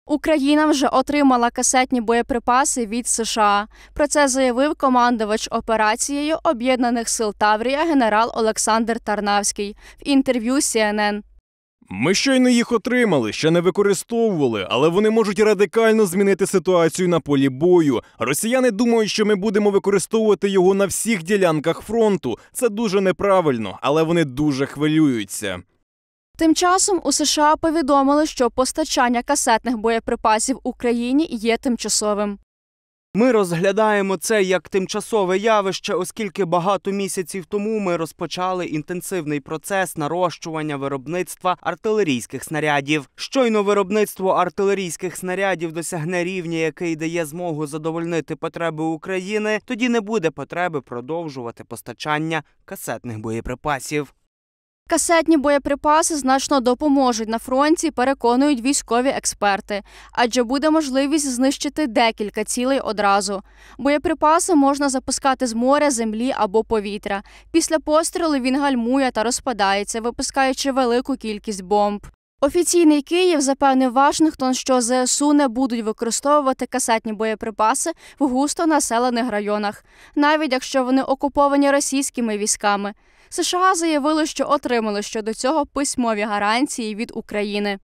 Україна вже отримала касетні боєприпаси від США. Про це заявив командувач операцією Об'єднаних сил Таврія генерал Олександр Тарнавський в інтерв'ю CNN. Ми щойно їх отримали, ще не використовували, але вони можуть радикально змінити ситуацію на полі бою. Росіяни думають, що ми будемо використовувати його на всіх ділянках фронту. Це дуже неправильно, але вони дуже хвилюються. Тим часом у США повідомили, що постачання касетних боєприпасів Україні є тимчасовим. Ми розглядаємо це як тимчасове явище, оскільки багато місяців тому ми розпочали інтенсивний процес нарощування виробництва артилерійських снарядів. Щойно виробництво артилерійських снарядів досягне рівня, який дає змогу задовольнити потреби України, тоді не буде потреби продовжувати постачання касетних боєприпасів. Касетні боєприпаси значно допоможуть на фронті, переконують військові експерти, адже буде можливість знищити декілька цілей одразу. Боєприпаси можна запускати з моря, землі або повітря. Після пострілу він гальмує та розпадається, випускаючи велику кількість бомб. Офіційний Київ запевнив Вашингтон, що ЗСУ не будуть використовувати касетні боєприпаси в густо населених районах, навіть якщо вони окуповані російськими військами. США заявили, що отримали щодо цього письмові гарантії від України.